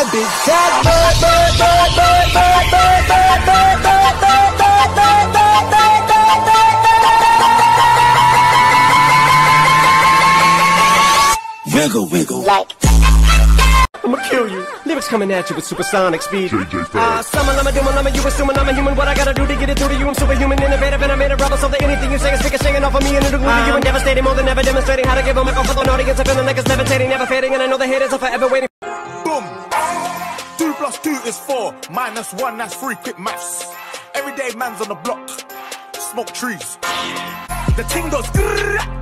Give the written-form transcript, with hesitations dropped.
big fat bird, bird, bird, bird, bird, bird, bird, bird, bird, bird, bird, bird, bird, bird, bird. Wiggle, wiggle. Like. I'ma kill you. Lyrics coming at you with supersonic speed. Summer, lama, you assuming I'm a human. What I gotta do to get it through to you? I'm superhuman, innovative, and I made a rubber. So that anything you say is ricocheting off of me and it'll glue to you and devastating. More than ever demonstrating how to give a microphone for an audience. I'm feeling like it's levitating, never fading, and I know the haters are forever waiting. Boom. 2 + 2 is 4. -1, that's 3. Quick maths. Everyday man's on the block. Smoke trees. The ting goes grrrr.